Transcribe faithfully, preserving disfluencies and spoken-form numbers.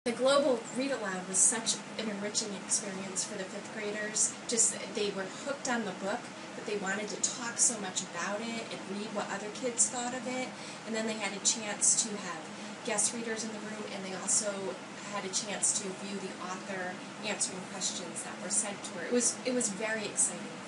The Global Read Aloud was such an enriching experience for the fifth graders. Just they were hooked on the book, but they wanted to talk so much about it and read what other kids thought of it. And then they had a chance to have guest readers in the room, and they also had a chance to view the author answering questions that were sent to her. It was it was very exciting.